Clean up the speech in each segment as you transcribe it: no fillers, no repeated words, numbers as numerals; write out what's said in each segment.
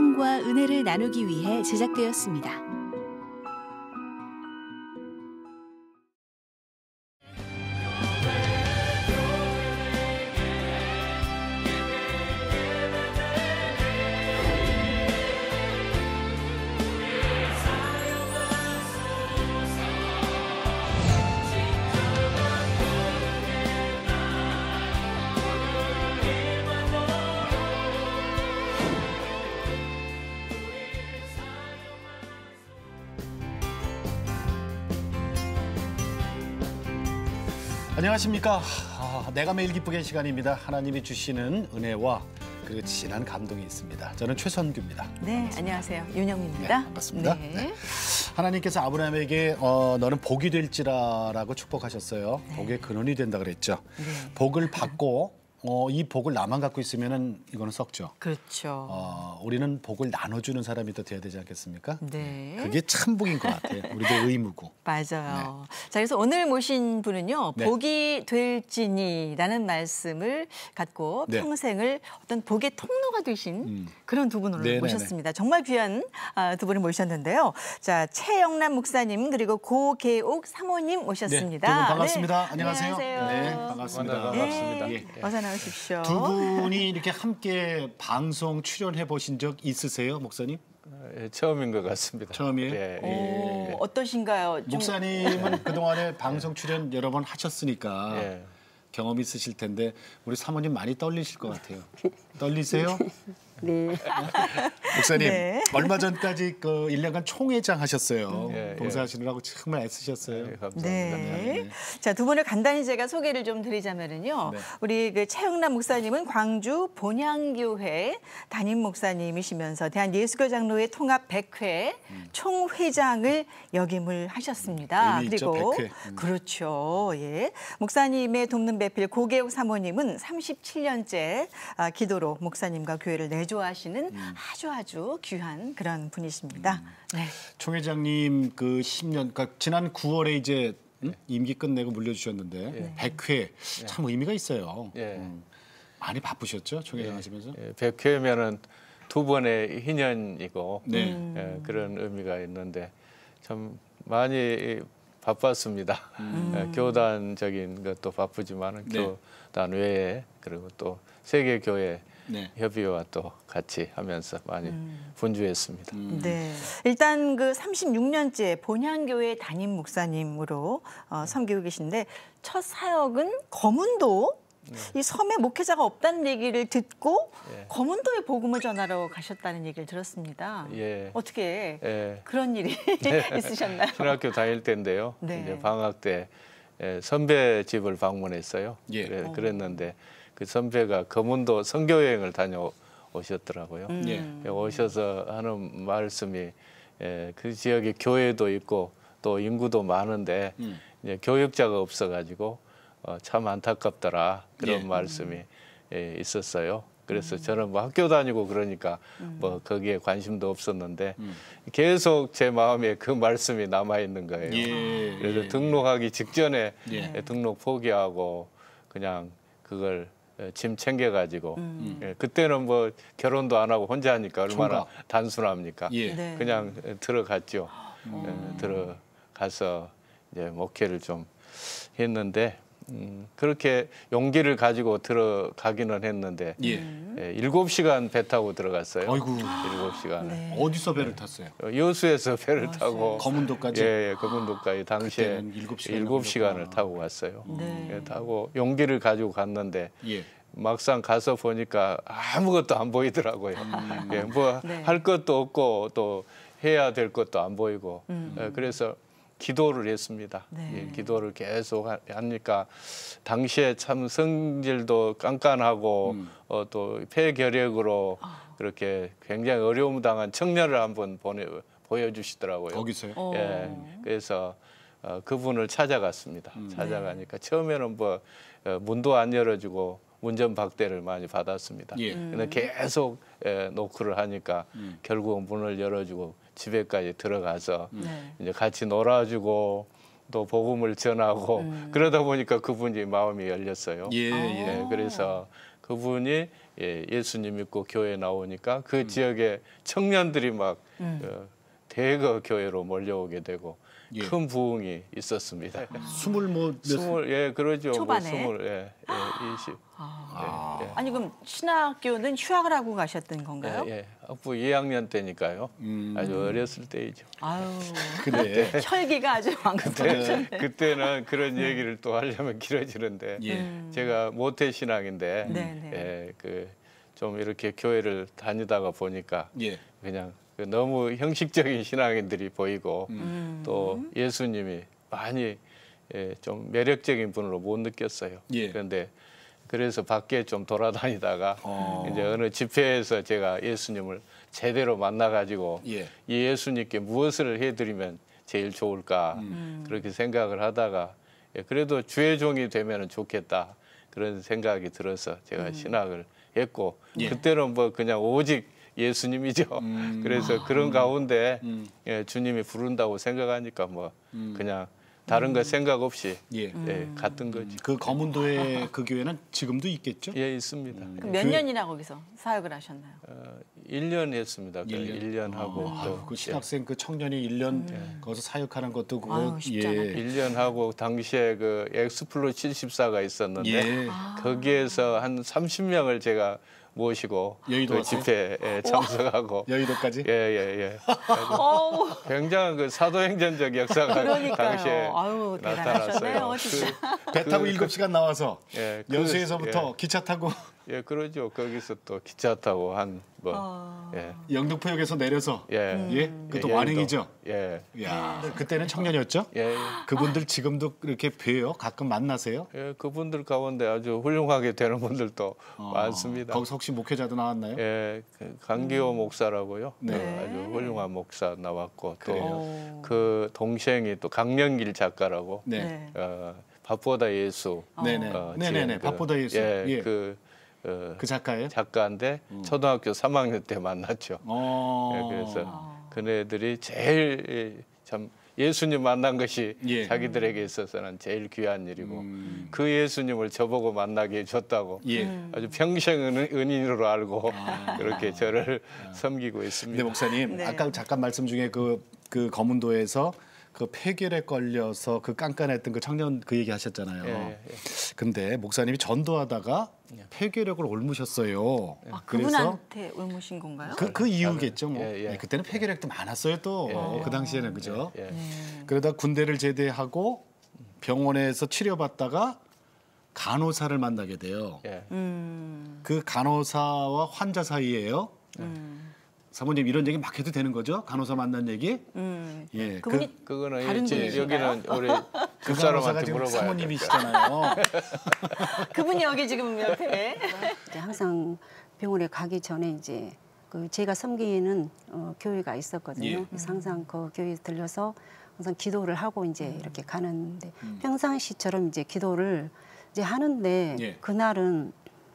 사랑과 은혜를 나누기 위해 제작되었습니다. 안녕하십니까. 내가 매일 기쁘게 시간입니다. 하나님이 주시는 은혜와 그리고 진한 감동이 있습니다. 저는 최선규입니다. 네, 반갑습니다. 안녕하세요. 윤영미입니다. 네, 반갑습니다. 네. 네. 하나님께서 아브라함에게 너는 복이 될지라라고 축복하셨어요. 네. 복의 근원이 된다 그랬죠. 네. 복을 받고 이 복을 나만 갖고 있으면은 이거는 썩죠. 그렇죠. 우리는 복을 나눠주는 사람이 더 돼야 되지 않겠습니까? 네. 그게 참 복인 것 같아요. 우리도 의무고. 맞아요. 네. 자, 그래서 오늘 모신 분은요. 네. 복이 될지니라는 말씀을 갖고 네. 평생을 어떤 복의 통로가 되신 그런 두 분을 네네네. 모셨습니다. 정말 귀한 두 분을 모셨는데요. 자, 최영남 목사님 그리고 고계옥 사모님 모셨습니다. 네, 두 분 반갑습니다. 네. 안녕하세요. 안녕하세요. 네, 반갑습니다. 네, 반갑습니다. 네. 어서 나오십시오. 두 분이 이렇게 함께 방송 출연해 보신 적 있으세요, 목사님? 처음인 것 같습니다. 처음이에요? 예. 어떠신가요? 목사님은 그동안에 방송 출연 여러 번 하셨으니까 경험이 있으실 텐데 우리 사모님 많이 떨리실 것 같아요. 떨리세요? 네. 목사님, 네. 얼마 전까지 그 1년간 총회장 하셨어요. 봉사하시느라고 정말 애쓰셨어요. 네, 감사합니다. 네. 자, 두 분을 간단히 제가 소개를 좀 드리자면은요. 네. 우리 그 최영남 목사님은 광주 본향교회 담임 목사님이시면서 대한예수교 장로회 통합 100회 총회장을 역임을 하셨습니다. 의미 있죠, 그리고 100회. 그렇죠. 예. 목사님의 돕는 배필 고계옥 사모님은 37년째 기도로 목사님과 교회를 내조하시는 아주 귀한 그런 분이십니다. 네. 총회장님 그 10년, 그러니까 지난 9월에 이제 임기 끝내고 물려주셨는데 100회 참 의미가 있어요. 많이 바쁘셨죠, 총회장 하시면서? 100회면은 두 번의 희년이고 그런 의미가 있는데 참 많이 바빴습니다. 교단적인 것도 바쁘지만은 교단 외에 그리고 또 세계교회 협의와 또 같이 하면서 많이 분주했습니다. 네, 일단 그 36년째 본향교회 담임 목사님으로 섬기고 계신데 첫 사역은 검은도 이 섬에 목회자가 없다는 얘기를 듣고 검은도에 복음을 전하러 가셨다는 얘기를 들었습니다. 어떻게 그런 일이 있으셨나요? 신학교 다닐 때인데요. 이제 방학 때 선배 집을 방문했어요. 그랬는데 그 선배가 검은도 선교여행을 다녀오셨더라고요. 오셔서 하는 말씀이 그 지역에 교회도 있고 또 인구도 많은데 이제 교육자가 없어가지고 참 안타깝더라 그런 말씀이 있었어요. 그래서 저는 뭐 학교 다니고 그러니까 뭐 거기에 관심도 없었는데 계속 제 마음에 그 말씀이 남아 있는 거예요. 그래서 등록하기 직전에 등록 포기하고 그냥 그걸 짐 챙겨가지고 그때는 뭐 결혼도 안 하고 혼자 하니까 얼마나 단순합니까? 그냥 들어갔죠. 들어가서 이제 목회를 좀 했는데 그렇게 용기를 가지고 들어가기는 했는데 7시간 배 타고 들어갔어요. 아이고. 7시간을. 어디서 배를 탔어요? 여수에서 배를 타고 검은도까지? 검은도까지 당시에 7시간을 타고 갔어요. 타고 용기를 가지고 갔는데 막상 가서 보니까 아무것도 안 보이더라고요. 뭐 할 것도 없고 또 해야 될 것도 안 보이고 그래서 기도를 했습니다. 기도를 계속 하니까 당시에 참 성질도 깐깐하고 또 폐결핵으로 그렇게 굉장히 어려움 당한 청년을 한번 보여주시더라고요. 거기서요? 그래서 그분을 찾아갔습니다. 찾아가니까 처음에는 뭐 문도 안 열어주고 문전박대를 많이 받았습니다. 근데 계속 노크를 하니까 결국 문을 열어주고 집에까지 들어가서 이제 같이 놀아주고 또 복음을 전하고 그러다 보니까 그분이 마음이 열렸어요. 그래서 그분이 예수님 믿고 교회에 나오니까 그 지역의 청년들이 막 대거 교회로 몰려오게 되고 큰 부흥이 있었습니다. 그러죠. 초반에? 뭐 20. 아니 그럼 신학교는 휴학을 하고 가셨던 건가요? 학부 2학년 때니까요. 아주 어렸을 때이죠. 아유, 근데 혈기가 아주 왕성하셨네. 그때는 그런 얘기를 또 하려면 길어지는데 제가 모태 신앙인데 좀 이렇게 교회를 다니다가 보니까 그냥 너무 형식적인 신앙인들이 보이고 또 예수님이 많이 좀 매력적인 분으로 못 느꼈어요. 그런데 그래서 밖에 좀 돌아다니다가 이제 어느 집회에서 제가 예수님을 제대로 만나가지고 이 예수님께 무엇을 해드리면 제일 좋을까 그렇게 생각을 하다가 그래도 주의 종이 되면 좋겠다 그런 생각이 들어서 제가 신학을 했고 그때는 뭐 그냥 오직 예수님이죠. 그래서 그런 가운데 주님이 부른다고 생각하니까 뭐 그냥 다른 거 생각 없이 갔던 거죠. 그 거문도의 그 교회는 지금도 있겠죠? 있습니다. 몇 년이나 거기서 사역을 하셨나요? 1년 했습니다. 1년 하고 또 그 신학생 그 청년이 1년 거기서 사역하는 것도 그거 1년 하고 당시에 그 엑스플로 74가 있었는데 거기에서 한 30명을 제가 모시고 그 집회에 참석하고 여의도까지? 굉장한 그 사도행전적 역사가 당시에 나타났어요. 배 타고 7시간 나와서 여수에서부터 기차 타고 그러죠. 거기서 또 기차 타고 영등포역에서 내려서 그것도 완행이죠. 그때는 청년이었죠. 그분들 지금도 이렇게 뵈요? 가끔 만나세요? 그분들 가운데 아주 훌륭하게 되는 분들도 많습니다. 거기서 혹시 목회자도 나왔나요? 강기호 목사라고요. 아주 훌륭한 목사 나왔고 또 그 동생이 또 강령길 작가라고 밥보다 예수. 밥보다 예수. 그 작가예요? 작가인데 초등학교 3학년 때 만났죠. 그래서 그네들이 제일 참 예수님 만난 것이 자기들에게 있어서는 제일 귀한 일이고 그 예수님을 저보고 만나게 해줬다고 아주 평생 은인으로 알고 그렇게 저를 섬기고 있습니다. 네, 목사님 아까 잠깐 말씀 중에 그 거문도에서 그 폐결에 걸려서 그 깐깐했던 그 청년 그 얘기 하셨잖아요. 근데 목사님이 전도하다가 폐결핵을 옮으셨어요. 그분한테 옮으신 건가요? 그 이유겠죠. 뭐. 그때는 폐결핵도 많았어요 또. 그 당시에는 그죠. 그러다 군대를 제대하고 병원에서 치료받다가 간호사를 만나게 돼요. 그 간호사와 환자 사이에요. 사모님 이런 얘기 막 해도 되는 거죠? 간호사 만난 얘기? 그거는 여기는 우리 그 사람한테 물어봐야 사모님이시잖아요. 그분이 여기 지금 옆에. 항상 병원에 가기 전에 이제 그 제가 섬기는 교회가 있었거든요. 그래서 항상 그 교회에 들려서 항상 기도를 하고 이제 이렇게 가는데 평상시처럼 이제 기도를 이제 하는데 그날은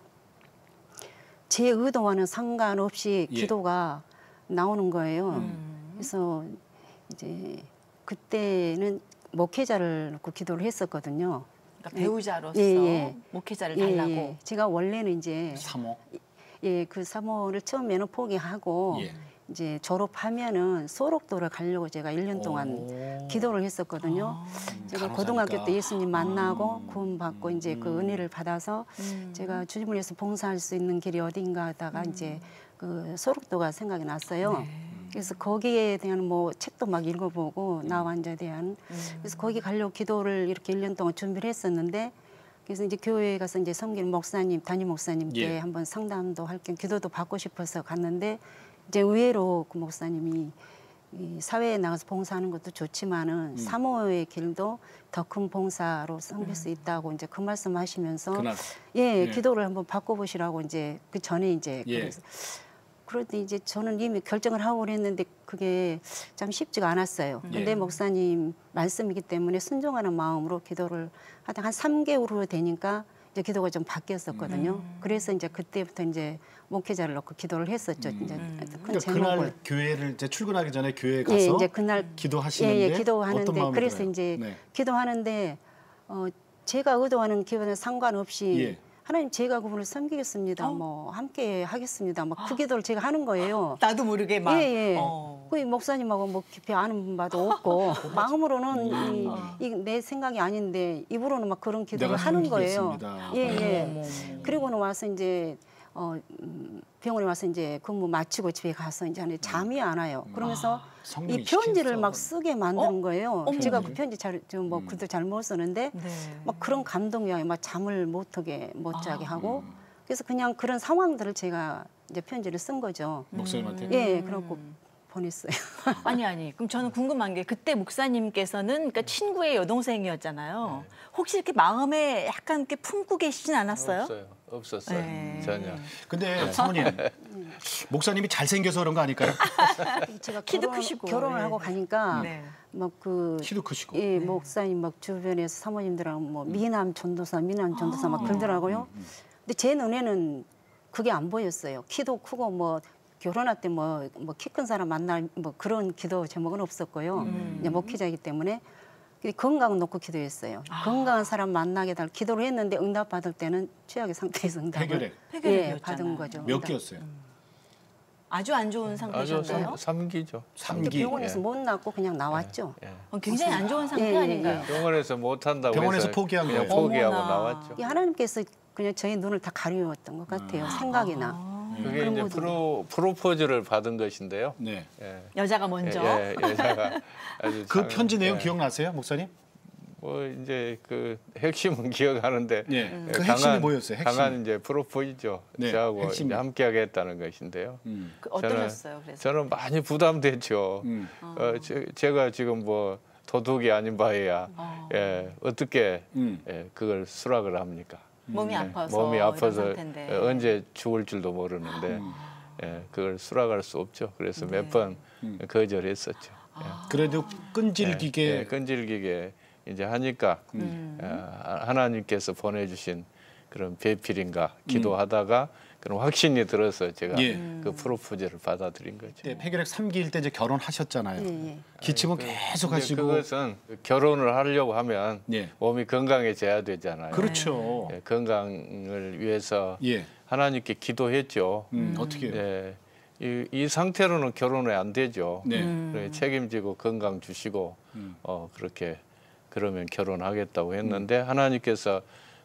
제 의도와는 상관없이 기도가 나오는 거예요. 그래서 이제 그때는 목회자를 놓고 기도를 했었거든요. 그러니까 배우자로서 목회자를 달라고. 제가 원래는 이제 사모. 그 사모를 처음에는 포기하고 이제 졸업하면은 소록도를 가려고 제가 1년 동안 기도를 했었거든요. 제가 고등학교 때 예수님 만나고 구원 받고 이제 그 은혜를 받아서 제가 주님을 위해서 봉사할 수 있는 길이 어딘가 하다가 이제 그 소록도가 생각이 났어요. 그래서 거기에 대한 뭐 책도 막 읽어보고 나환자에 대한 그래서 거기 가려고 기도를 이렇게 1년 동안 준비를 했었는데 그래서 이제 교회에 가서 이제 섬기는 목사님, 담임 목사님께 한번 상담도 할 겸 기도도 받고 싶어서 갔는데 이제 의외로 그 목사님이 이 사회에 나가서 봉사하는 것도 좋지만은 사모의 길도 더 큰 봉사로 섬길 수 있다고 이제 그 말씀하시면서 기도를 한번 바꿔보시라고 이제 그 전에 이제 그래서 그런데 이제 저는 이미 결정을 하고 그랬는데 그게 참 쉽지가 않았어요. 근데 목사님 말씀이기 때문에 순종하는 마음으로 기도를 하다 한 3개월 후 되니까 이제 기도가 좀 바뀌었었거든요. 그래서 이제 그때부터 이제 목회자를 놓고 기도를 했었죠. 이제 그러니까 그날 교회를 이제 출근하기 전에 교회에 가서 이제 그날 기도하시는데 기도하는데 어떤 마음이 그래서 들어요? 이제 기도하는데 제가 의도하는 기도는 상관없이 하나님 제가 그분을 섬기겠습니다. 뭐 함께 하겠습니다. 막 그 기도를 제가 하는 거예요. 나도 모르게 막. 예. 그 목사님하고 뭐 깊이 아는 바도 없고 마음으로는 내 생각이 아닌데 입으로는 막 그런 기도를 하는 거예요. 예. 그리고는 와서 이제 병원에 와서 이제 근무 마치고 집에 가서 이제 잠이 안 와요. 그러면서 이 편지를 막 쓰게 만드는 거예요. 제가 그 편지 글도 잘 못 쓰는데 막 그런 감동이 막 잠을 못 자게 하고 그래서 그냥 그런 상황들을 제가 이제 편지를 쓴 거죠. 목사님한테? 예, 그렇고 보냈어요. 아니. 그럼 저는 궁금한 게 그때 목사님께서는 그러니까 친구의 여동생이었잖아요. 혹시 이렇게 마음에 약간 이렇게 품고 계시진 않았어요? 없었어요. 전혀. 근데 사모님, 목사님이 잘생겨서 그런 거 아닐까요? 제가 키도 크시고 결혼을 하고 가니까 막 키도 크시고. 예, 목사님 막 주변에서 사모님들하고 뭐 미남 전도사 막 그러더라고요. 근데 제 눈에는 그게 안 보였어요. 키도 크고 뭐 결혼할 때 뭐 키 큰 사람 만날 뭐 그런 기도 제목은 없었고요. 그냥 목회자이기 때문에 건강 놓고 기도했어요. 건강한 사람 만나게 달 기도를 했는데 응답 받을 때는 최악의 상태에서 응답을 받은 거죠. 몇 개였어요? 아주 안 좋은 상태셨나요? 3기죠. 3기. 병원에서 못 낳고 그냥 나왔죠. 굉장히 안 좋은 상태 아닌가요? 병원에서 못 한다고 병원에서 포기한 거예요. 포기하고 나왔죠. 하나님께서 그냥 저희 눈을 다 가리웠던 것 같아요. 생각이나. 그게 이제 프로포즈를 받은 것인데요. 네. 여자가 먼저. 여자가 아주 그 편지 내용 기억나세요, 목사님? 뭐 이제 그 핵심은 기억하는데 그 핵심이 뭐였어요? 강한 이제 프로포즈죠. 저하고 이제 함께하겠다는 것인데요. 어떠셨어요? 그래서 저는 많이 부담됐죠. 제가 지금 뭐 도둑이 아닌 바에야 어떻게 그걸 수락을 합니까? 몸이 아파서 몸이 아파서 언제 죽을 줄도 모르는데 그걸 수락할 수 없죠. 그래서 몇 번 거절했었죠. 그래도 끈질기게 끈질기게 이제 하니까 하나님께서 보내주신 그런 배필인가 기도하다가 그런 확신이 들어서 제가 그 프로포즈를 받아들인 거죠. 폐결핵 3기일 때 이제 결혼하셨잖아요. 기침은 계속 하시고. 그것은 결혼을 하려고 하면 몸이 건강해져야 되잖아요. 그렇죠. 건강을 위해서 하나님께 기도했죠. 어떻게? 이 상태로는 결혼이 안 되죠. 책임지고 건강 주시고 그렇게 그러면 결혼하겠다고 했는데 하나님께서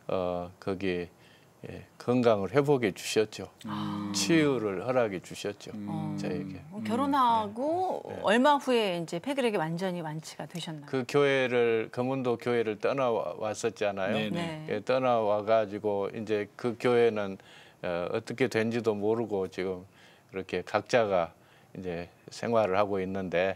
거기 건강을 회복해 주셨죠. 치유를 허락해 주셨죠. 저에게. 결혼하고 얼마 후에 이제 폐결핵이 완전히 완치가 되셨나요? 그 교회를 금운도 교회를 떠나왔었잖아요. 떠나와 가지고 이제 그 교회는 어떻게 된지도 모르고 지금 그렇게 각자가 이제 생활을 하고 있는데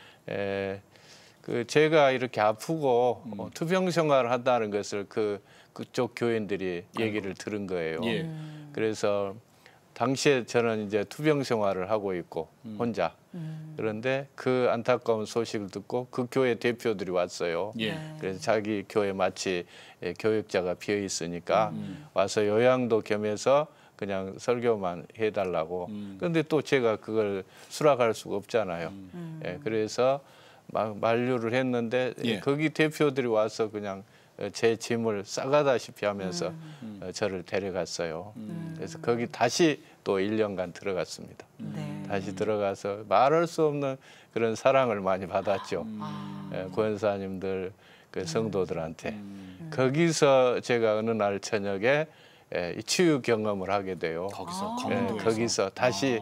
그 제가 이렇게 아프고 투병 생활을 한다는 것을 그쪽 교인들이 얘기를 들은 거예요. 그래서 당시에 저는 이제 투병 생활을 하고 있고 혼자. 그런데 그 안타까운 소식을 듣고 그 교회 대표들이 왔어요. 그래서 자기 교회 마치 교역자가 비어 있으니까 와서 요양도 겸해서 그냥 설교만 해달라고. 그런데 또 제가 그걸 수락할 수가 없잖아요. 그래서 막 만류를 했는데 거기 대표들이 와서 그냥 제 짐을 싸가다시피 하면서 저를 데려갔어요. 그래서 거기 다시 또 1년간 들어갔습니다. 다시 들어가서 말할 수 없는 그런 사랑을 많이 받았죠. 권사님들, 그 성도들한테. 거기서 제가 어느 날 저녁에 치유 경험을 하게 돼요. 거기서 다시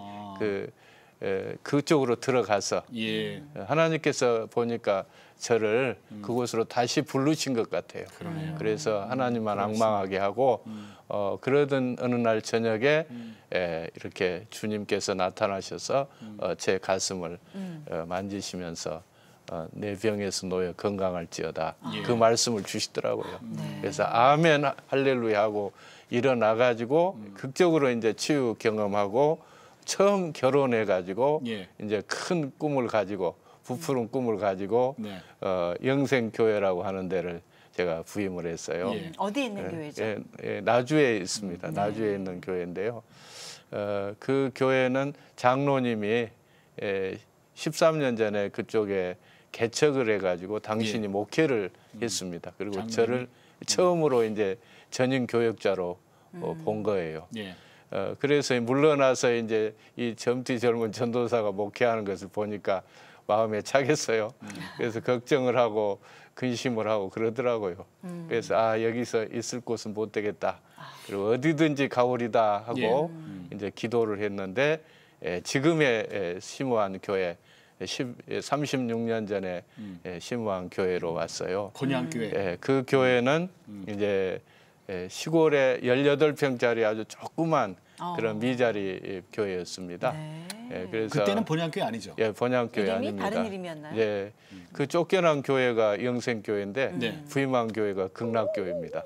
그쪽으로 들어가서 하나님께서 보니까 저를 그곳으로 다시 부르신 것 같아요. 그래서 하나님만 앙망하게 하고 그러던 어느 날 저녁에 이렇게 주님께서 나타나셔서 제 가슴을 만지시면서 내 병에서 놓여 건강할지어다 그 말씀을 주시더라고요. 그래서 아멘 할렐루야 하고 일어나가지고 극적으로 이제 치유 경험하고 처음 결혼해가지고 이제 큰 꿈을 가지고 부푸른 꿈을 가지고 영생교회라고 하는 데를 제가 부임을 했어요. 어디 있는 교회죠? 나주에 있습니다. 나주에 있는 교회인데요. 그 교회는 장로님이 13년 전에 그쪽에 개척을 해가지고 당신이 목회를 했습니다. 그리고 저를 처음으로 이제 전임 교역자로 본 거예요. 예. 그래서 물러나서 이제 이 젊디 젊은 전도사가 목회하는 것을 보니까 마음에 차겠어요. 그래서 걱정을 하고 근심을 하고 그러더라고요. 그래서 여기서 있을 곳은 못 되겠다. 그리고 어디든지 가오리다 하고 이제 기도를 했는데 지금의 심우한 교회 36년 전에 심우한 교회로 왔어요. 곤양교회. 그 교회는 이제 시골에 18평짜리 아주 조그만 그런 미자리 교회였습니다. 그래서 그때는 본향교회 아니죠? 본향교회 아닙니다. 다른 이름이었나요? 그 쫓겨난 교회가 영생교회인데 부임한 교회가 극락교회입니다.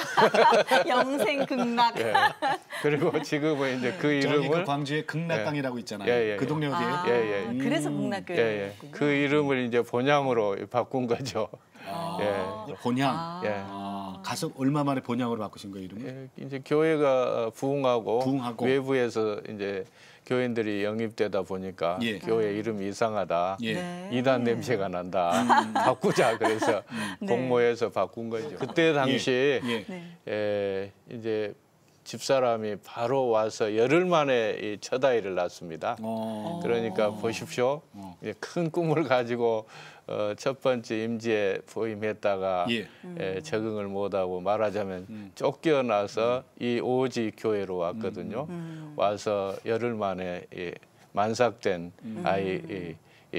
영생극락. 그리고 지금은 이제 그 이름을 그 광주에 극락강이라고 있잖아요. 그 동네 어디예요? 그래서 극락교회. 그 이름을 이제 본향으로 바꾼 거죠. 본향. 가서 얼마 만에 본향으로 바꾸신 거예요, 이름을? 이제 교회가 부흥하고 외부에서 이제 교인들이 영입되다 보니까 교회 이름이 이상하다. 이단 냄새가 난다. 바꾸자. 그래서 공모해서 바꾼 거죠. 그때 당시 이제 집사람이 바로 와서 열흘 만에 이 첫 아이를 낳습니다. 그러니까 보십시오. 큰 꿈을 가지고 첫 번째 임지에 부임했다가 적응을 못하고 말하자면 쫓겨나서 이 오지 교회로 왔거든요. 와서 열흘 만에 만삭된 아이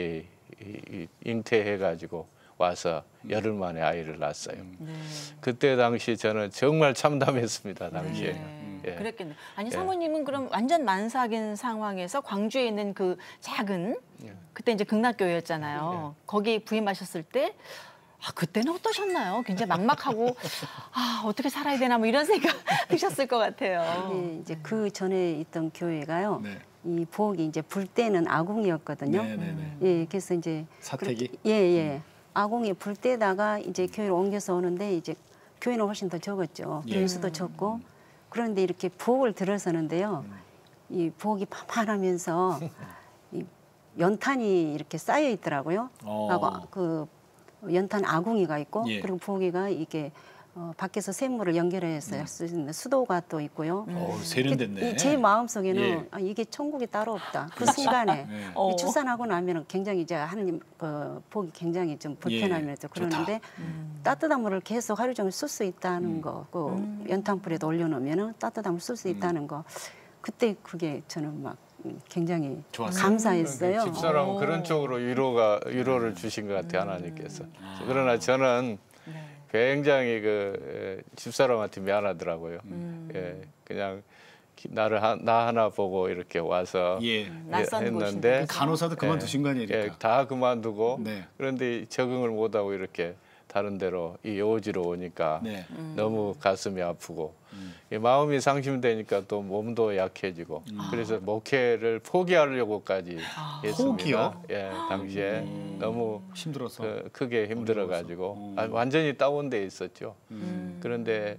잉태해가지고 와서 열흘 만에 아이를 낳았어요. 그때 당시 저는 정말 참담했습니다. 당시에. 그랬겠네요. 아니 사모님은 그럼 완전 만삭인 상황에서 광주에 있는 그 작은 그때 이제 극락교회였잖아요. 거기 부임하셨을 때 그때는 어떠셨나요? 굉장히 막막하고 어떻게 살아야 되나 뭐 이런 생각 드셨을 것 같아요. 이제 그 전에 있던 교회가요. 이 부엌이 이제 불 때는 아궁이었거든요. 그래서 이제 사택이 아궁이 불 때다가 이제 교회로 옮겨서 오는데 이제 교회는 훨씬 더 적었죠. 인수도 적고. 그런데 이렇게 부엌을 들어서는데요. 이 부엌이 판판하면서 이 연탄이 이렇게 쌓여 있더라고요. 하고 그 연탄 아궁이가 있고 그리고 부엌이가 이게 밖에서 샘물을 연결해서 할 수 있는 수도가 또 있고요. 세련됐네. 제 마음속에는 이게 천국이 따로 없다. 그 순간에 이 출산하고 나면 굉장히 이제 하느님 복이 굉장히 좀 불편하면서 그러는데 따뜻한 물을 계속 하루 종일 쓸 수 있다는 거, 그 연탄불에도 올려놓으면 따뜻한 물 쓸 수 있다는 거. 그때 그게 저는 막 굉장히 감사했어요. 집사람은 그런 쪽으로 위로를 주신 것 같아요, 하나님께서. 그러나 저는 굉장히 그 집사람한테 미안하더라고요. 그냥 나 하나 보고 이렇게 와서 했는데 간호사도 그만두신 거 아니에요? 다 그만두고 그런데 적응을 못하고 이렇게 다른 데로 이 오지로 오니까 너무 가슴이 아프고 마음이 상심되니까 또 몸도 약해지고 그래서 목회를 포기하려고까지 했습니다. 포기요? 당시에 너무 힘들어서 크게 힘들어가지고 완전히 다운돼 있었죠. 그런데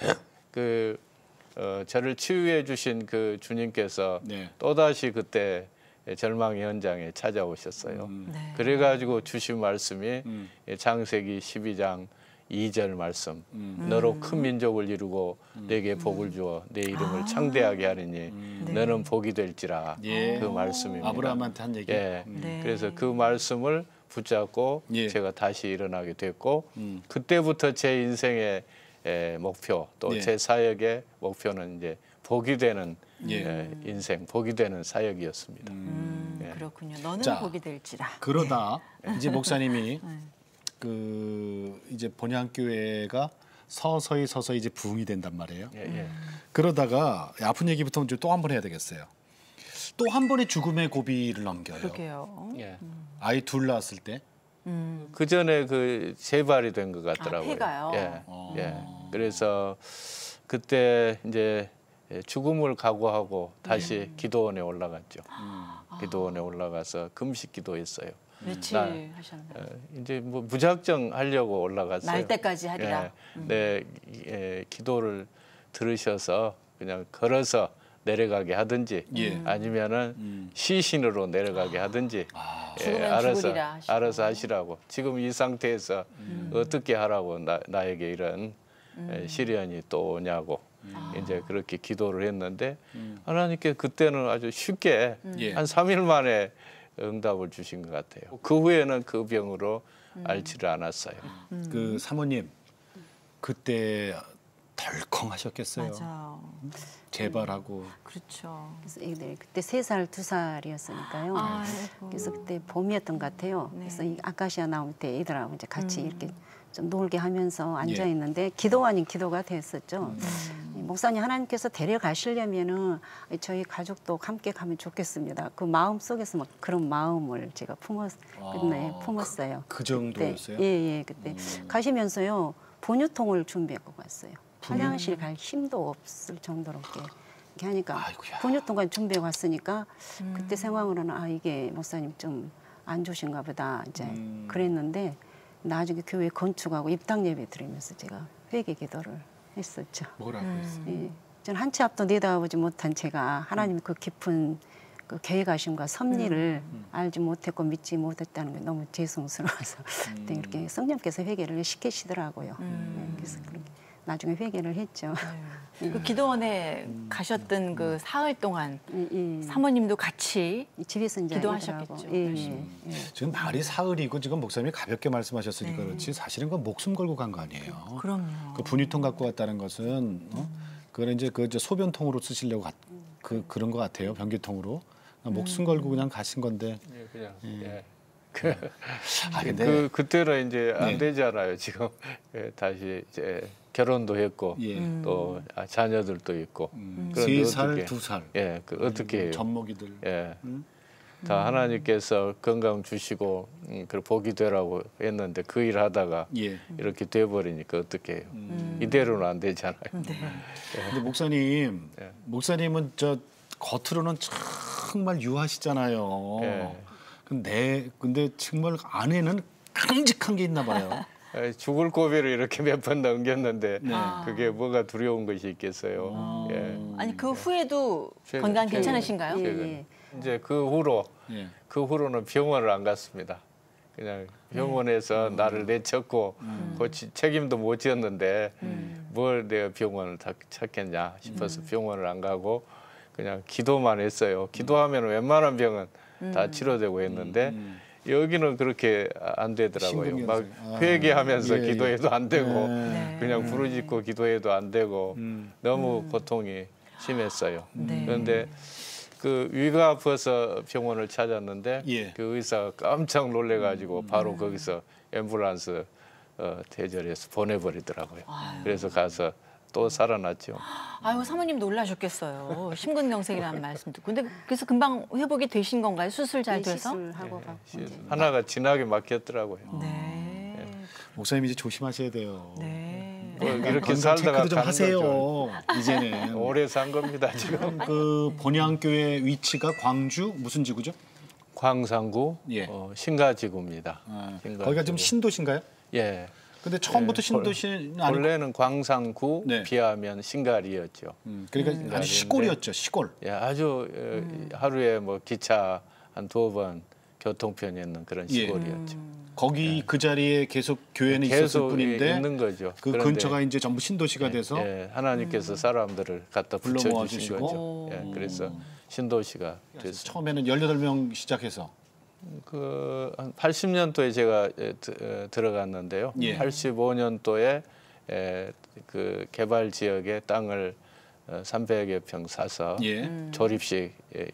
저를 치유해 주신 그 주님께서 또다시 그때 절망의 현장에 찾아오셨어요. 그래가지고 주신 말씀이 창세기 12장 2절 말씀. 너로 큰 민족을 이루고 내게 복을 주어 내 이름을 창대하게 하리니 너는 복이 될지라. 그 말씀입니다. 아브라함한테 한 얘기. 그래서 그 말씀을 붙잡고 제가 다시 일어나게 됐고 그때부터 제 인생의 목표 또 제 사역의 목표는 이제 복이 되는 인생, 복이 되는 사역이었습니다. 그렇군요. 너는 복이 될지라. 그러다 이제 목사님이 이제 본향교회가 서서히 이제 부흥이 된단 말이에요. 그러다가 아픈 얘기부터 또 한 번 해야 되겠어요. 또 한 번의 죽음의 고비를 넘겨요. 그러게요. 아이 둘 낳았을 때. 그 전에 재발이 된 것 같더라고요. 폐가요. 그래서 그때 이제 죽음을 각오하고 다시 기도원에 올라갔죠. 기도원에 올라가서 금식 기도했어요. 며칠 하셨나요? 이제 뭐 무작정 하려고 올라갔어요. 날 때까지 하리라. 기도를 들으셔서 그냥 걸어서 내려가게 하든지 아니면은 시신으로 내려가게 하든지 알아서 하시라고. 지금 이 상태에서 어떻게 하라고 나에게 이런 시련이 또 오냐고. 이제 그렇게 기도를 했는데 하나님께 그때는 아주 쉽게 한 3일 만에 응답을 주신 것 같아요. 그 후에는 그 병으로 앓지를 않았어요. 그 사모님 그때 덜컹하셨겠어요. 맞아요. 재발하고. 그렇죠. 그래서 애들 그때 3살, 2살이었으니까요. 그래서 그때 봄이었던 것 같아요. 그래서 이 아카시아 나무 때 애들하고 이제 같이 이렇게 좀 놀게 하면서 앉아 있는데 기도 아닌 기도가 됐었죠. 목사님 하나님께서 데려가시려면은 저희 가족도 함께 가면 좋겠습니다. 그 마음 속에서 막 그런 마음을 제가 품었어요. 그 정도였어요? 예, 그때 가시면서요 분유통을 준비하고 갔어요. 화장실 갈 힘도 없을 정도로 이렇게 하니까 아이고야. 분유통까지 준비해 왔으니까 그때 생각으로는 이게 목사님 좀 안 좋으신가 보다 이제 그랬는데 나중에 교회 건축하고 입당 예배 드리면서 제가 회개 기도를 했었죠. 뭐라고 했어요? 예, 저는 한 치 앞도 내다보지 못한 제가 하나님 그 깊은 그 계획하심과 섭리를 알지 못했고 믿지 못했다는 게 너무 죄송스러워서 그때 이렇게 성령께서 회개를 시키시더라고요. 그래서 그렇게 나중에 회개를 했죠. 그 기도원에 가셨던 그 사흘 동안 사모님도 같이 집에서 이제 기도하셨겠죠. 지금 말이 사흘이고 지금 목사님이 가볍게 말씀하셨으니까 그렇지 사실은 그 목숨 걸고 간 거 아니에요. 그럼요. 그 분유통 갖고 왔다는 것은 그걸 이제 그 소변통으로 쓰시려고 그런 것 같아요. 변기통으로 목숨 걸고 그냥 가신 건데. 근데 그때는 이제 안 되잖아요. 지금 다시 이제 결혼도 했고 또 자녀들도 있고. 3살, 2살. 예, 그 어떻게 해요? 젖먹이들. 예, 다 하나님께서 건강 주시고 그 복이 되라고 했는데 그 일 하다가 이렇게 돼버리니까 어떻게 해요? 이대로는 안 되잖아요. 근데 목사님은 저 겉으로는 정말 유하시잖아요. 근데 정말 안에는 큼직한 게 있나 봐요. 죽을 고비를 이렇게 몇 번 넘겼는데 그게 뭐가 두려운 것이 있겠어요. 아니 그 후에도 건강 괜찮으신가요? 이제 그 후로는 병원을 안 갔습니다. 그냥 병원에서 나를 내쳤고 책임도 못 지었는데 뭘 내가 병원을 찾겠냐 싶어서 병원을 안 가고 그냥 기도만 했어요. 기도하면 웬만한 병은 다 치료되고 했는데 여기는 그렇게 안 되더라고요. 막 회개하면서 기도해도 안 되고 그냥 부르짖고 기도해도 안 되고 너무 고통이 심했어요. 그런데 그 위가 아파서 병원을 찾았는데 그 의사가 깜짝 놀래가지고 바로 거기서 앰뷸런스 대절해서 보내버리더라고요. 그래서 가서 또 살아났죠. 아유 사모님 놀라셨겠어요. 심근경색이라는 말씀 듣고. 근데 그래서 금방 회복이 되신 건가요? 수술 잘 돼서? 수술하고 하나가 진하게 막혔더라고요. 목사님 이제 조심하셔야 돼요. 이렇게 살다가 좀 하세요. 이제는 오래 산 겁니다 지금. 그 본향교회 위치가 광주 무슨 지구죠? 광산구 신가지구입니다. 신가지구. 거기가 좀 신도시인가요? 예. 근데 처음부터 신도시는 아니고 원래는 광산구 비하면 신갈이었죠. 그러니까 아주 시골이었죠. 시골. 예, 아주 하루에 뭐 기차 한 2번 교통편이 있는 그런 시골이었죠. 거기 그 자리에 계속 교회는 있었을 뿐인데 있는 거죠. 그 근처가 이제 전부 신도시가 돼서 하나님께서 사람들을 갖다 붙여주신 거죠. 그래서 신도시가 됐어요. 처음에는 18명 시작해서 한 80년도에 제가 들어갔는데요. 85년도에 그 개발 지역에 땅을 300여 평 사서 조립식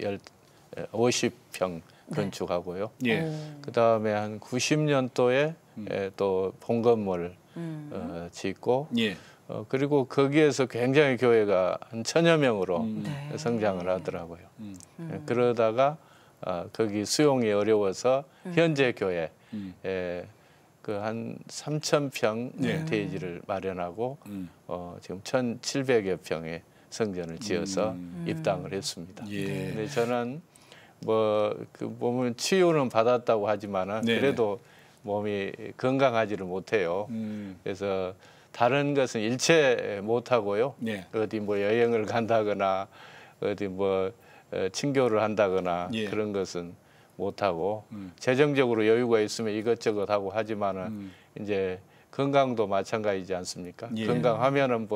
50평 건축하고요. 그 다음에 한 90년도에 또 본건물 짓고 그리고 거기에서 굉장히 교회가 한 1000여 명으로 성장을 하더라고요. 그러다가 거기 수용이 어려워서 현재 교회 그 한 3,000평 대지를 마련하고 지금 1,700여 평의 성전을 지어서 입당을 했습니다. 근데 저는 뭐 그 몸은 치유는 받았다고 하지만은 그래도 몸이 건강하지를 못해요. 그래서 다른 것은 일체 못하고요. 어디 뭐 여행을 간다거나 어디 뭐 친교를 한다거나 그런 것은 못하고 재정적으로 여유가 있으면 이것저것 하고 하지만은 이제 건강도 마찬가지지 않습니까? 건강하면은 뭐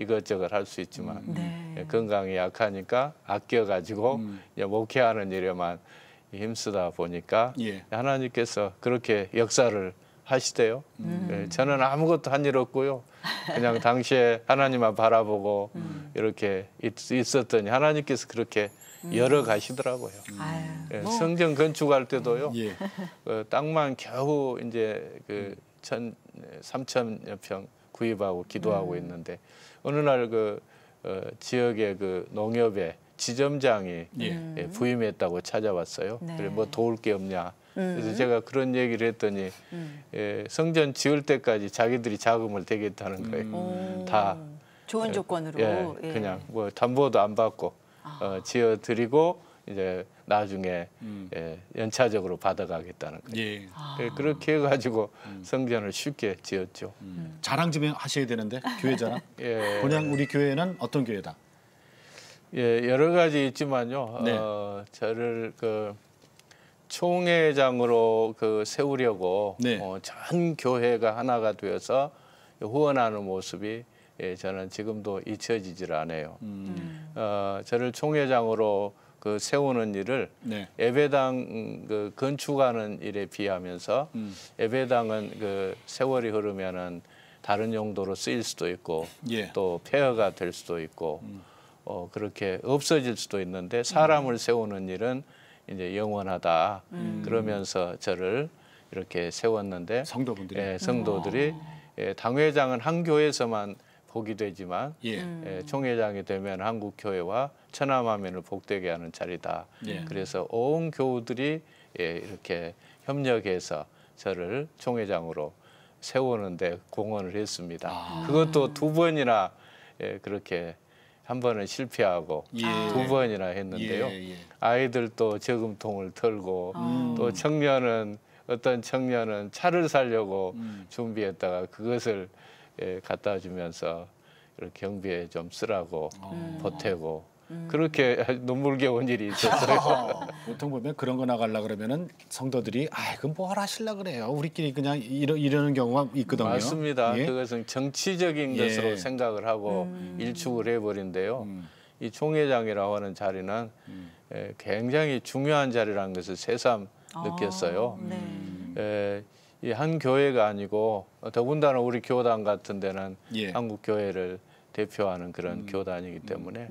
이것저것 할 수 있지만 건강이 약하니까 아껴가지고 목회하는 일에만 힘쓰다 보니까 하나님께서 그렇게 역사를 하시대요. 저는 아무것도 한 일 없고요. 그냥 당시에 하나님만 바라보고 이렇게 있었더니 하나님께서 그렇게 열어 가시더라고요. 성전 건축할 때도요. 땅만 겨우 이제 그 3,000여 평 구입하고 기도하고 있는데 어느 날 그 지역의 그 농협의 지점장이 부임했다고 찾아왔어요. 그래 뭐 도울 게 없냐. 그래서 제가 그런 얘기를 했더니 성전 지을 때까지 자기들이 자금을 대겠다는 거예요. 다 좋은 조건으로 그냥 뭐 담보도 안 받고 지어드리고 이제 나중에 연차적으로 받아가겠다는 거예요. 그렇게 해가지고 성전을 쉽게 지었죠. 자랑 좀 하셔야 되는데 교회 자랑. 그냥 우리 교회는 어떤 교회다? 여러 가지 있지만요. 저를 그 총회장으로 그 세우려고 전 교회가 하나가 되어서 후원하는 모습이 저는 지금도 잊혀지질 않아요. 저를 총회장으로 그 세우는 일을 예배당 그 건축하는 일에 비하면서 예배당은 그 세월이 흐르면은 다른 용도로 쓰일 수도 있고 또 폐허가 될 수도 있고 그렇게 없어질 수도 있는데 사람을 세우는 일은 이제 영원하다. 그러면서 저를 이렇게 세웠는데 성도들이 당회장은 한 교회에서만 복이 되지만 총회장이 되면 한국 교회와 천하만민을 복되게 하는 자리다. 그래서 온 교우들이 이렇게 협력해서 저를 총회장으로 세우는데 공헌을 했습니다. 그것도 2번이나 그렇게 한 번은 실패하고 2번이나 했는데요. 아이들도 저금통을 털고 또 어떤 청년은 차를 사려고 준비했다가 그것을 갖다 주면서 이렇게 경비에 좀 쓰라고 보태고 그렇게 눈물겨운 일이 있었어요. 보통 보면 그런 거 나가려고 그러면은 성도들이 그럼 뭘 하시려고 그래요. 우리끼리 그냥 이러는 경우가 있거든요. 맞습니다. 그것은 정치적인 것으로 생각을 하고 일축을 해버린데요. 이 총회장이라고 하는 자리는 굉장히 중요한 자리라는 것을 새삼 느꼈어요. 이 한 교회가 아니고 더군다나 우리 교단 같은 데는 한국 교회를 대표하는 그런 교단이기 때문에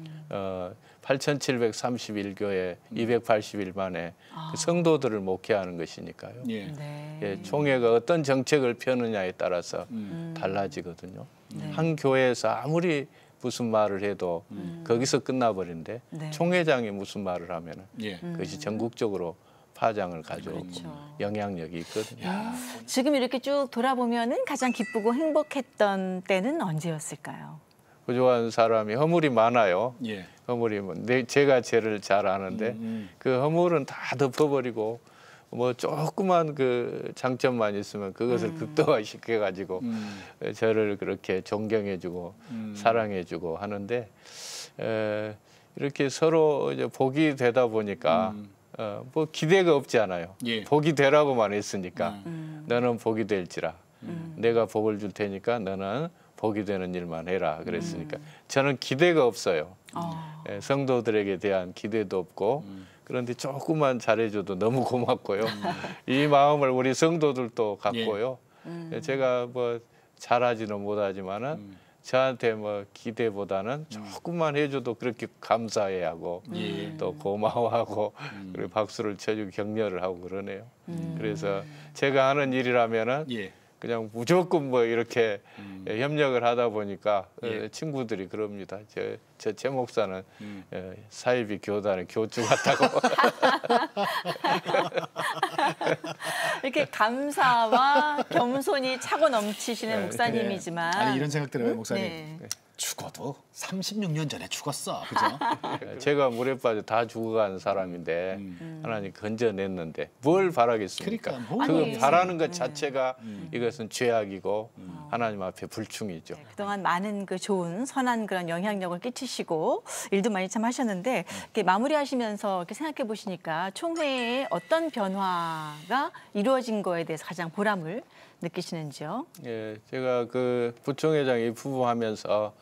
8,731교회 281만의 그 성도들을 목회하는 것이니까요. 총회가 어떤 정책을 펴느냐에 따라서 달라지거든요. 한 교회에서 아무리 무슨 말을 해도 거기서 끝나버린데 총회장이 무슨 말을 하면 그것이 전국적으로 파장을 가져오고 영향력이 있거든요. 지금 이렇게 쭉 돌아보면은 가장 기쁘고 행복했던 때는 언제였을까요? 구조한 사람이 허물이 많아요. 허물이 제가 제를 잘 아는데 그 허물은 다 덮어버리고 뭐 조그만 그 장점만 있으면 그것을 극대화시켜가지고 저를 그렇게 존경해주고 사랑해주고 하는데 이렇게 서로 이제 복이 되다 보니까 뭐 기대가 없지 않아요. 복이 되라고만 했으니까 너는 복이 될지라 내가 복을 줄 테니까 너는 복이 되는 일만 해라 그랬으니까 저는 기대가 없어요. 성도들에게 대한 기대도 없고 그런데 조금만 잘해줘도 너무 고맙고요. 이 마음을 우리 성도들도 갖고요. 제가 뭐 잘하지는 못하지만은 저한테 뭐 기대보다는 조금만 해줘도 그렇게 감사해하고 또 고마워하고 그리고 박수를 쳐주고 격려를 하고 그러네요. 그래서 제가 하는 일이라면은 그냥 무조건 뭐 이렇게 협력을 하다 보니까 친구들이 그럽니다. 제 목사는 사이비 교단의 교주 같다고. 이렇게 감사와 겸손이 차고 넘치시는 목사님이지만 아니 이런 생각 들어요, 목사님. 죽어도 36년 전에 죽었어, 그죠? 제가 물에 빠져 다 죽어가는 사람인데 하나님 건져냈는데 뭘 바라겠습니까? 그 바라는 것 자체가 이것은 죄악이고 하나님 앞에 불충이죠. 그동안 많은 그 좋은 선한 그런 영향력을 끼치시고 일도 많이 참 하셨는데 이렇게 마무리하시면서 이렇게 생각해 보시니까 총회에 어떤 변화가 이루어진 거에 대해서 가장 보람을 느끼시는지요? 제가 그 부총회장 입후보하면서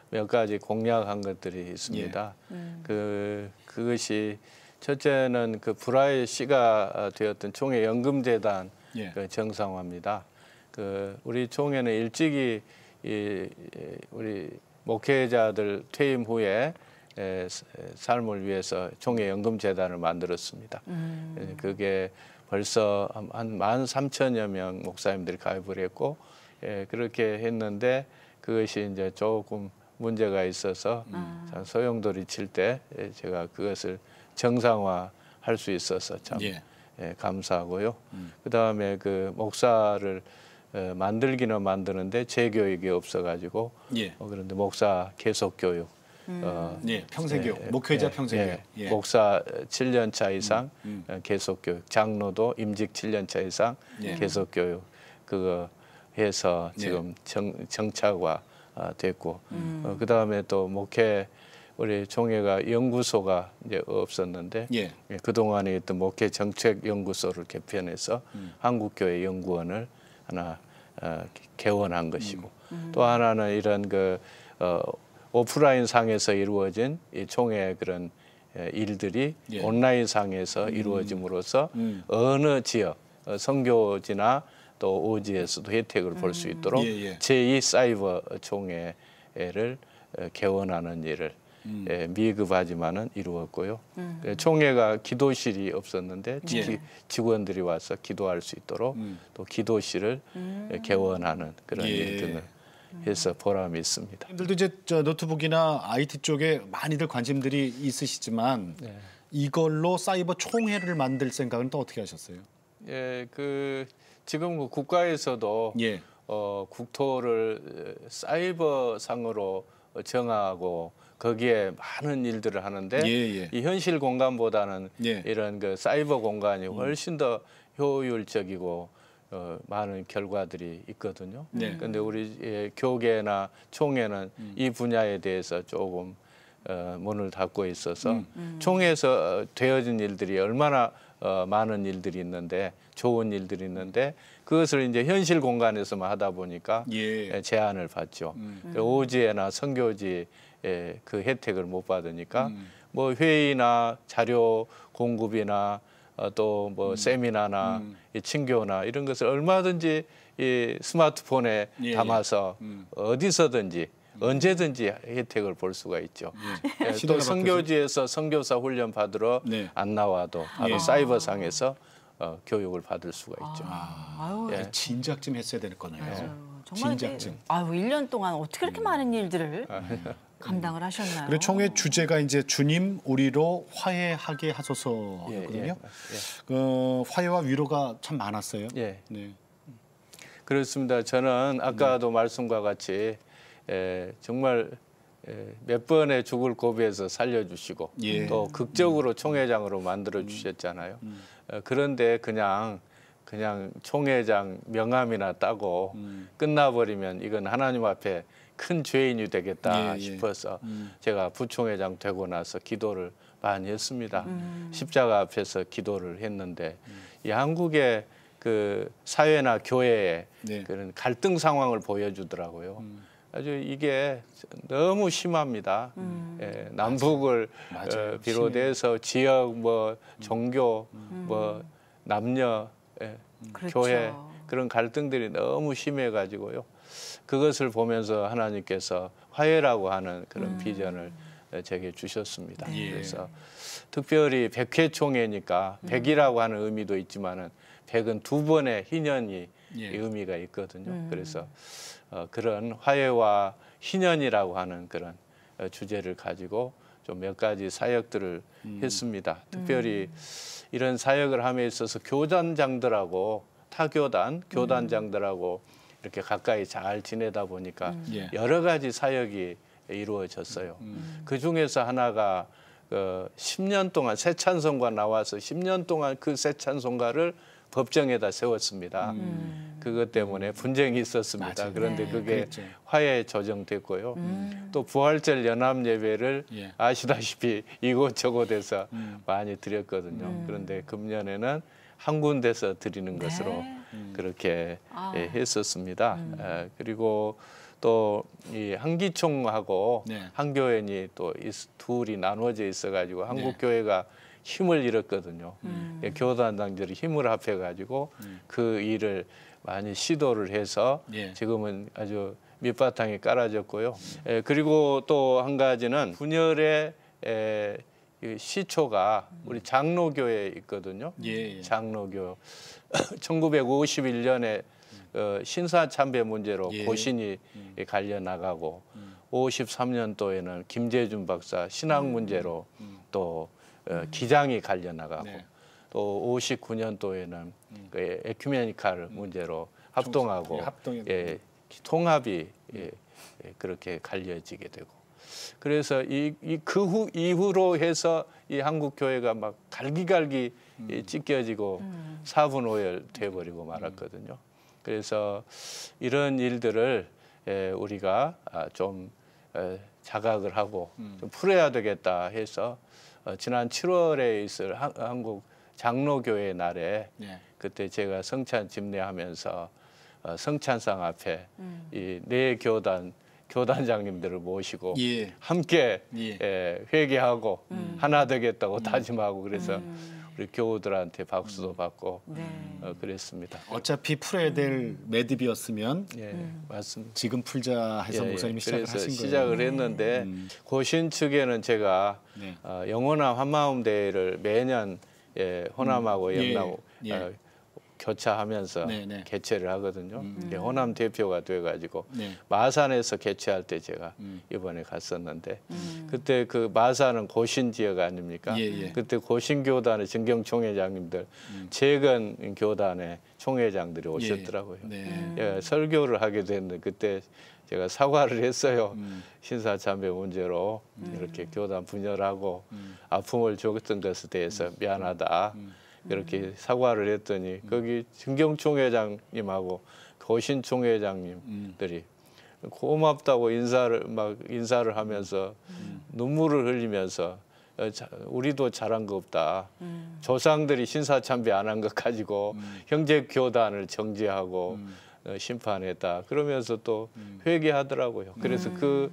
몇 가지 공약한 것들이 있습니다. 그것이 첫째는 그 불화의 씨가 되었던 총회연금재단 그 정상화입니다. 그 우리 총회는 일찍이 우리 목회자들 퇴임 후에 삶을 위해서 총회연금재단을 만들었습니다. 그게 벌써 한 13,000여 명 목사님들이 가입을 했고, 그렇게 했는데 그것이 이제 조금 문제가 있어서 소용돌이 칠 때 제가 그것을 정상화할 수 있어서 참 감사하고요. 그다음에 그 목사를 만들기는 만드는데 재교육이 없어가지고 그런데 목사 계속 교육, 평생 교육, 목회자 평생 교육, 목사 7년 차 이상 계속 교육, 장로도 임직 7년 차 이상 계속 교육 그거 해서 지금 정착화 됐고, 그다음에 또 목회 우리 총회가 연구소가 이제 없었는데 그 동안에 있던 목회 정책 연구소를 개편해서 한국교회 연구원을 하나 개원한 것이고, 또 하나는 이런 그 오프라인 상에서 이루어진 이 총회 그런 일들이 온라인 상에서 이루어짐으로써 어느 지역 선교지나 또 오지에서도 혜택을 볼 수 있도록 제2 사이버 총회를 개원하는 일을 미급하지만은 이루었고요. 총회가 기도실이 없었는데 직원들이 와서 기도할 수 있도록 또 기도실을 개원하는 그런 일 등을 해서 보람이 있습니다. 님들도 이제 노트북이나 IT 쪽에 많이들 관심들이 있으시지만 이걸로 사이버 총회를 만들 생각은 또 어떻게 하셨어요? 그 지금 국가에서도 국토를 사이버상으로 정하고 거기에 많은 일들을 하는데 이 현실 공간보다는 이런 그 사이버 공간이 훨씬 더 효율적이고 많은 결과들이 있거든요. 그런데 우리 교계나 총회는 이 분야에 대해서 조금 문을 닫고 있어서 총회에서 되어진 일들이 얼마나 많은 일들이 있는데 좋은 일들이 있는데 그것을 이제 현실 공간에서만 하다 보니까 제한을 받죠. 오지에나 선교지에 그 혜택을 못 받으니까 뭐 회의나 자료 공급이나 또 뭐 세미나나 친교나 이런 것을 얼마든지 이 스마트폰에 담아서 어디서든지 언제든지 혜택을 볼 수가 있죠. 또 선교지에서 선교사 훈련 받으러 안 나와도 바로 사이버상에서 교육을 받을 수가 있죠. 진작 좀 했어야 될 거네요. 정말 진작쯤. 1년 동안 어떻게 그렇게 많은 일들을 감당을 하셨나요? 그리고 총회 주제가 이제 주님 우리로 화해하게 하소서였거든요. 화해와 위로가 참 많았어요. 그렇습니다. 저는 아까도 말씀과 같이 정말 몇 번의 죽을 고비에서 살려주시고 또 극적으로 총회장으로 만들어 주셨잖아요. 그런데 그냥 총회장 명함이나 따고 끝나버리면 이건 하나님 앞에 큰 죄인이 되겠다 싶어서 제가 부총회장 되고 나서 기도를 많이 했습니다. 십자가 앞에서 기도를 했는데 이 한국의 그 사회나 교회의 그런 갈등 상황을 보여주더라고요. 아주 이게 너무 심합니다. 남북을 비롯해서 지역, 뭐 종교, 뭐 남녀, 교회 그런 갈등들이 너무 심해가지고요. 그것을 보면서 하나님께서 화해라고 하는 그런 비전을 제게 주셨습니다. 그래서 특별히 100회 총회니까 100이라고 하는 의미도 있지만은 100은 두 번의 희년이 의미가 있거든요. 그래서 그런 화해와 희년이라고 하는 그런 주제를 가지고 좀 몇 가지 사역들을 했습니다. 특별히 이런 사역을 함에 있어서 교단장들하고 타교단, 교단장들하고 이렇게 가까이 잘 지내다 보니까 여러 가지 사역이 이루어졌어요. 그 중에서 하나가 10년 동안 새 찬송가 나와서 10년 동안 그 새 찬송가를 법정에다 세웠습니다. 그것 때문에 분쟁이 있었습니다. 맞아요. 그런데 그게 화해 조정됐고요. 또 부활절 연합 예배를 아시다시피 이곳저곳에서 많이 드렸거든요. 그런데 금년에는 한 군데서 드리는 것으로 그렇게 했었습니다. 그리고 또 이 한기총하고 네. 한교회니 또 둘이 나누어져 있어가지고 한국 교회가 힘을 잃었거든요. 교단장들이 힘을 합해가지고 그 일을 많이 시도를 해서 지금은 아주 밑바탕이 깔아졌고요. 그리고 또 한 가지는 분열의 시초가 우리 장로교회에 있거든요. 장로교 1951년에 신사참배 문제로 고신이 갈려 나가고 53년도에는 김재준 박사 신학 문제로 또 기장이 갈려 나가고 또 59년도에는 그 에큐메니칼 문제로 합동하고 통합이 그렇게 갈려지게 되고 그래서 그 이후로 해서 이 한국 교회가 막 갈기갈기 찢겨지고 사분오열 돼버리고 말았거든요. 그래서 이런 일들을 우리가 좀 자각을 하고 좀 풀어야 되겠다 해서 지난 7월에 있을 한국 장로교회 날에 그때 제가 성찬 집례하면서 성찬상 앞에 이 네 교단장님들을 모시고 함께 회개하고 하나 되겠다고 다짐하고 그래서 우리 교우들한테 박수도 받고 그랬습니다. 어차피 풀어야 될 매듭이었으면 맞습니다. 지금 풀자 해서 목사님이 시작을 하신 거예요. 시작을 했는데 고신 측에는 제가 영원한 한마음 대회를 매년 호남하고 영남 교차하면서 개최를 하거든요. 호남 대표가 돼가지고 마산에서 개최할 때 제가 이번에 갔었는데 그때 그 마산은 고신 지역 아닙니까? 그때 고신 교단의 정경 총회장님들, 최근 교단의 총회장들이 오셨더라고요. 설교를 하게 됐는데 그때 제가 사과를 했어요. 신사참배 문제로 이렇게 교단 분열하고 아픔을 줬던 것에 대해서 미안하다. 이렇게 사과를 했더니 거기 정경 총회장님하고 고신 총회장님들이 고맙다고 인사를 하면서 눈물을 흘리면서 우리도 잘한 거 없다. 조상들이 신사참배 안 한 것 가지고 형제 교단을 정죄하고 심판했다. 그러면서 또 회개하더라고요. 그래서 그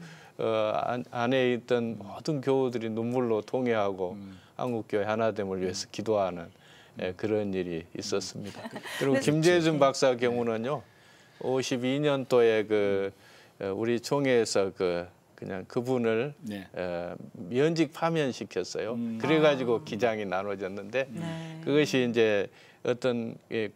안에 있던 모든 교우들이 눈물로 통회하고 한국교회 하나됨을 위해서 기도하는 그런 일이 있었습니다. 그리고 김재준 박사 경우는요, 52년도에 그 우리 총회에서 그냥 그분을 면직 파면시켰어요. 그래가지고 기장이 나눠졌는데 그것이 이제 어떤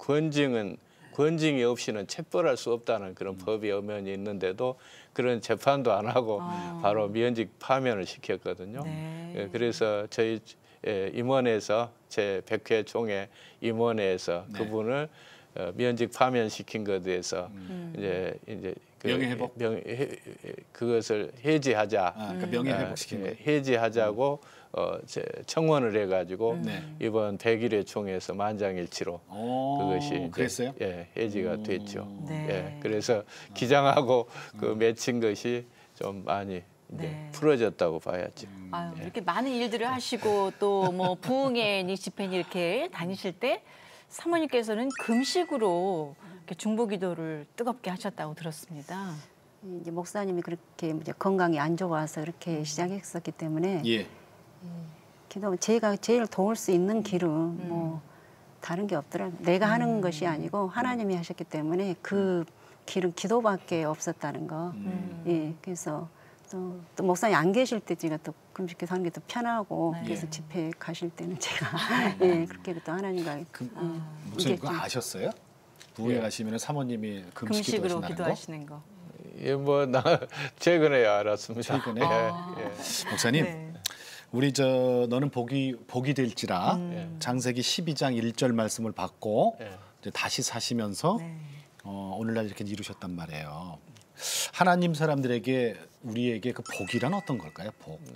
권징이 없이는 책벌할 수 없다는 그런 법이 엄연히 있는데도 그런 재판도 안 하고 바로 면직 파면을 시켰거든요. 그래서 저희 임원회에서 제 100회 총회 임원회에서 그분을 면직 파면시킨 것에 대해서 이제 그 명예회복 그것을 해지하자. 그러니까 명예회복시킨 거예요. 해지하자고 청원을 해가지고 이번 100일의 총회에서 만장일치로 그것이 그랬어요? 해지가 됐죠. 그래서 기장하고 그 맺힌 것이 좀 많이 풀어졌다고 봐야죠. 아유, 이렇게 많은 일들을 하시고 또 뭐 부흥회니 집회니 이렇게 다니실 때 사모님께서는 금식으로 이렇게 중보기도를 뜨겁게 하셨다고 들었습니다. 이제 목사님이 그렇게 이제 건강이 안 좋아서 이렇게 시작했었기 때문에 기도 제가 제일 도울 수 있는 길은 뭐 다른 게 없더라고요. 내가 하는 것이 아니고 하나님이 하셨기 때문에 그 길은 기도밖에 없었다는 거. 그래서 또 목사님 안 계실 때 제가 또 금식기도 하는 게 더 편하고 그래서 집회 가실 때는 제가 그렇게 또 하나님과 목사님 그거 아셨어요? 부흥회 가시면 사모님이 금식으로 기도하시는 거. 뭐 나 최근에 알았습니다. 최근에 목사님 우리 너는 복이 될지라 창세기 12장 1절 말씀을 받고 이제 다시 사시면서 오늘날 이렇게 이루셨단 말이에요. 하나님 사람들에게 우리에게 그 복이란 어떤 걸까요?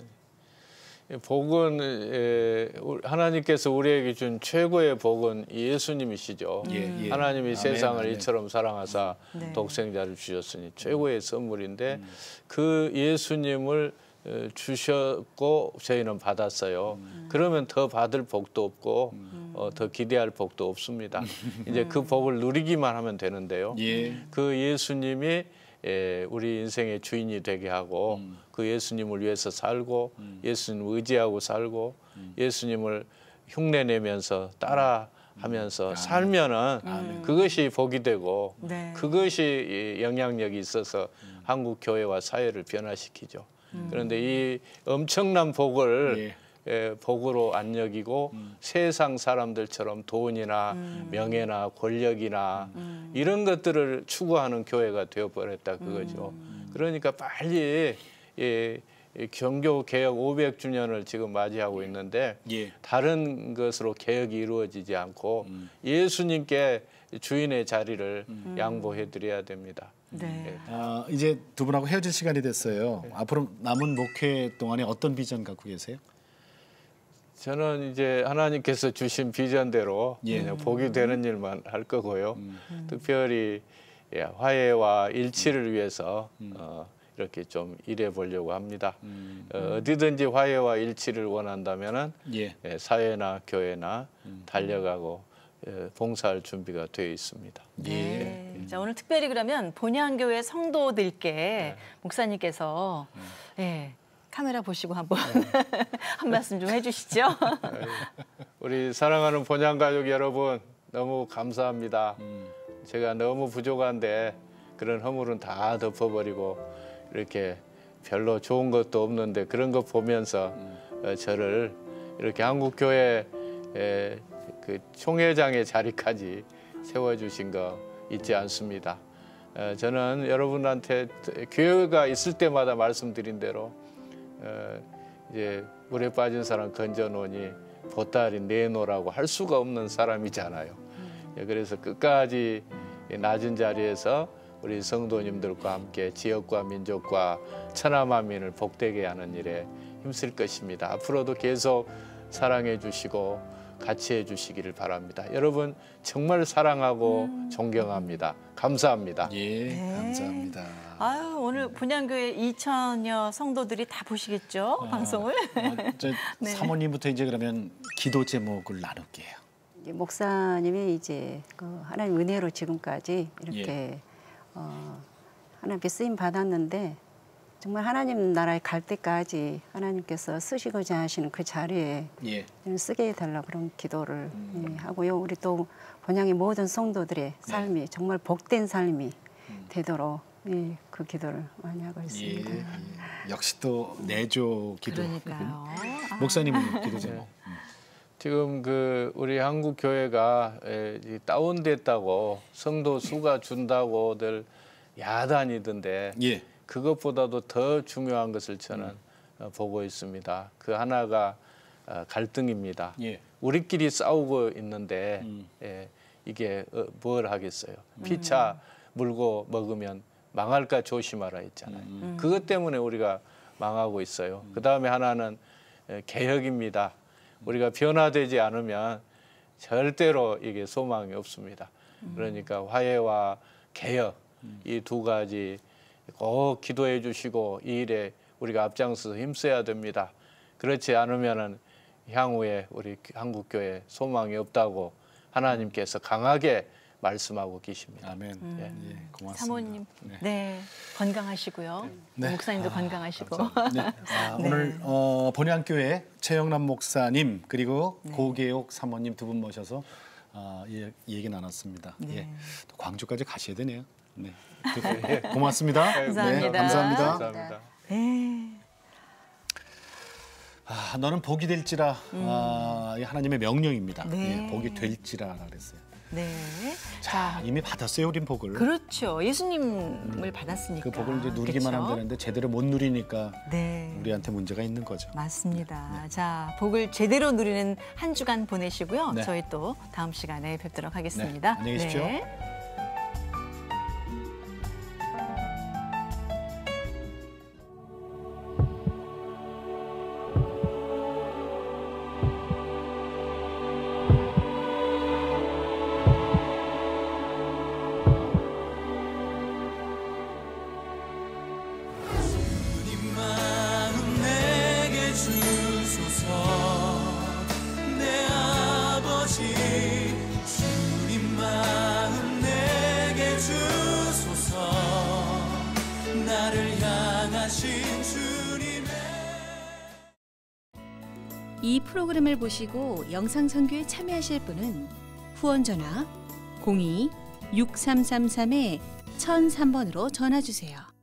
복은 하나님께서 우리에게 준 최고의 복은 예수님이시죠. 하나님이 세상을 이처럼 사랑하사 독생자를 주셨으니 최고의 선물인데 그 예수님을 주셨고 저희는 받았어요. 그러면 더 받을 복도 없고 더 기대할 복도 없습니다. 이제 그 복을 누리기만 하면 되는데요. 그 예수님이 우리 인생의 주인이 되게 하고 그 예수님을 위해서 살고 예수님을 의지하고 살고 예수님을 흉내내면서 따라하면서 살면은 그것이 복이 되고 네. 그것이 영향력이 있어서 한국 교회와 사회를 변화시키죠. 그런데 이 엄청난 복을 복으로 안 여기고 세상 사람들처럼 돈이나 명예나 권력이나 이런 것들을 추구하는 교회가 되어버렸다 그거죠. 그러니까 빨리 종교 개혁 500주년을 지금 맞이하고 있는데 다른 것으로 개혁이 이루어지지 않고 예수님께 주인의 자리를 양보해드려야 됩니다. 네. 이제 두 분하고 헤어질 시간이 됐어요. 앞으로 남은 목회 동안에 어떤 비전 갖고 계세요? 저는 이제 하나님께서 주신 비전대로 그냥 복이 되는 일만 할 거고요. 특별히 화해와 일치를 위해서 이렇게 좀 일해 보려고 합니다. 어디든지 화해와 일치를 원한다면은 사회나 교회나 달려가고 봉사할 준비가 되어 있습니다. 네. 자, 오늘 특별히 그러면 본향교회 성도들께 목사님께서 카메라 보시고 한번 한 말씀 좀 해주시죠. 우리 사랑하는 본향가족 여러분 너무 감사합니다. 제가 너무 부족한데 그런 허물은 다 덮어버리고 이렇게 별로 좋은 것도 없는데 그런 거 보면서 저를 이렇게 한국교회 그 총회장의 자리까지 세워주신 거 잊지 않습니다. 저는 여러분한테 교회가 있을 때마다 말씀드린 대로 이제 물에 빠진 사람 건져놓으니 보따리 내놓으라고 할 수가 없는 사람이잖아요. 그래서 끝까지 낮은 자리에서 우리 성도님들과 함께 지역과 민족과 천하만민을 복되게 하는 일에 힘쓸 것입니다. 앞으로도 계속 사랑해 주시고 같이 해주시기를 바랍니다. 여러분 정말 사랑하고 존경합니다. 감사합니다. 감사합니다. 아유, 오늘 본향교회 2,000여 성도들이 다 보시겠죠? 방송을. 사모님부터 이제 그러면 기도 제목을 나눌게요. 목사님이 이제 그 하나님 은혜로 지금까지 이렇게 하나님께 쓰임 받았는데 정말 하나님 나라에 갈 때까지 하나님께서 쓰시고자 하시는 그 자리에 쓰게 해달라 그런 기도를 하고요. 우리 또 본향의 모든 성도들의 삶이 정말 복된 삶이 되도록 그 기도를 많이 하고 있습니다. 역시 또 내조 기도. 그러니까요. 목사님은 기도 제목. 지금 그 우리 한국 교회가 다운됐다고 성도 수가 준다고들 야단이던데 그것보다도 더 중요한 것을 저는 보고 있습니다. 그 하나가 갈등입니다. 우리끼리 싸우고 있는데 이게 뭘 하겠어요. 피차 물고 먹으면 망할까 조심하라 했잖아요. 그것 때문에 우리가 망하고 있어요. 그다음에 하나는 개혁입니다. 우리가 변화되지 않으면 절대로 이게 소망이 없습니다. 그러니까 화해와 개혁 이 두 가지 꼭 기도해 주시고 이 일에 우리가 앞장서서 힘써야 됩니다. 그렇지 않으면은 향후에 우리 한국교회 소망이 없다고 하나님께서 강하게 말씀하고 계십니다. 아멘. 고맙습니다. 사모님, 건강하시고요. 목사님도 건강하시고. 오늘 본향교회 최영남 목사님 그리고 고계옥 사모님 두 분 모셔서 얘기 나눴습니다. 또 광주까지 가셔야 되네요. 고맙습니다. 감사합니다. 감사합니다. 너는 복이 될지라 하나님의 명령입니다. 복이 될지라 그랬어요. 자, 이미 받았어요, 우린 복을. 그렇죠. 예수님을 받았으니까. 그 복을 이제 누리기만 하면 되는데 제대로 못 누리니까 우리한테 문제가 있는 거죠. 맞습니다. 자, 복을 제대로 누리는 한 주간 보내시고요. 저희 또 다음 시간에 뵙도록 하겠습니다. 안녕히 계십시오. 주님 마음 내 이 프로그램을 보시고 영상 선교에 참여하실 분은 후원 전화 02-6333-1003번으로 전화 주세요.